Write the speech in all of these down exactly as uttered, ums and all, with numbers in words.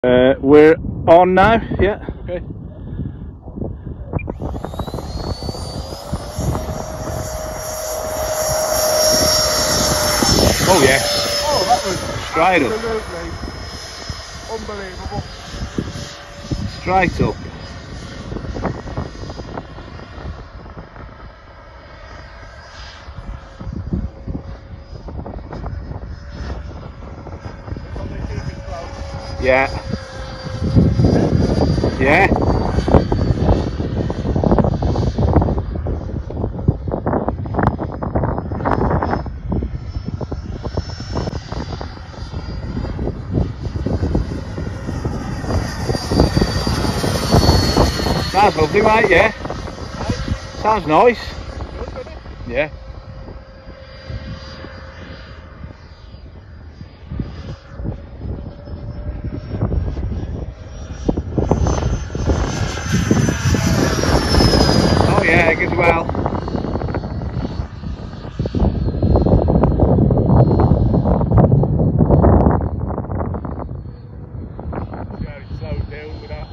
Uh, we're on now, yeah. Okay. Oh yeah. Oh, that was Straight up. Absolutely unbelievable. Straight up. Yeah. Yeah. Sounds lovely, mate, yeah. Sounds nice. Yeah. Oh yeah, good well. Yeah, it's slowed down with that.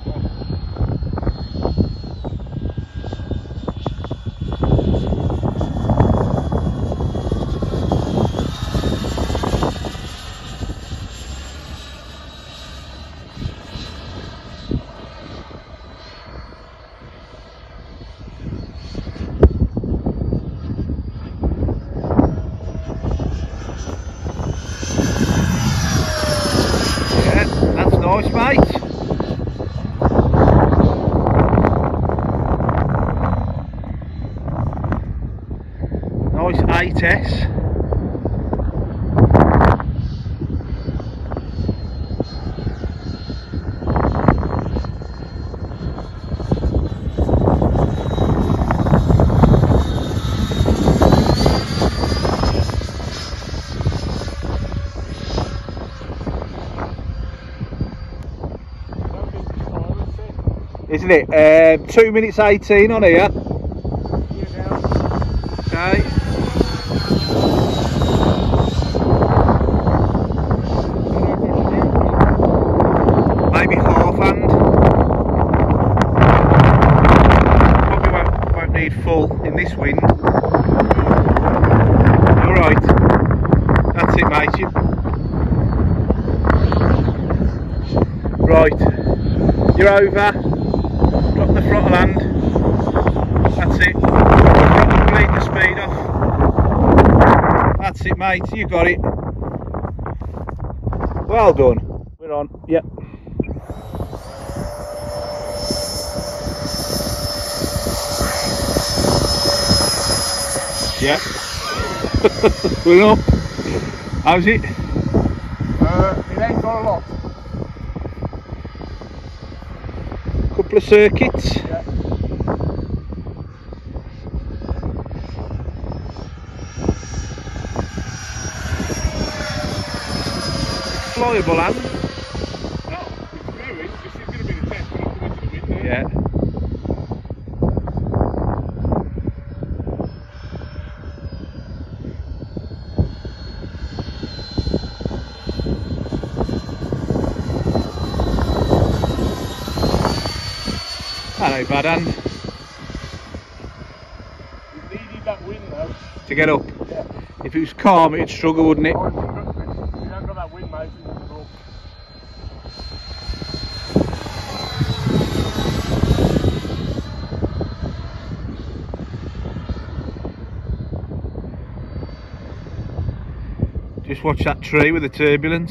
That's nice, mate. Nice eight S. Isn't it? Uh, two minutes eighteen on here. Okay. Maybe half hand. Probably won't, won't need full in this wind. Alright. That's it, mate. You... Right. You're over. Drop the throttle hand. That's it. Throttle, bleed the speed off. That's it, mate. You got it. Well done. We're on. Yep. Yeah. We're up. How's it? Uh, it ain't got a lot. Couple of circuits. Yeah. Flyable hand. No, it's Freewing. This is going to be the test when I come into the wind now. Yeah. Hello, bad hand. We needed that wind though. To get up. Yeah. If it was calm, it'd struggle, wouldn't it? Oh, it wouldn't go. If you haven't got that wind, mate, it wouldn't go up. Just watch that tree with the turbulence.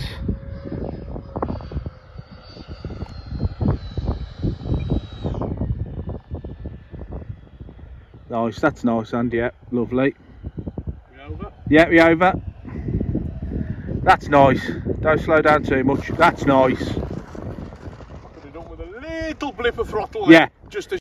Nice, that's nice, and yeah, lovely. We over? Yeah, we over. That's nice. Don't slow down too much. That's nice. Could have done with a little blip of throttle. Yeah. Just to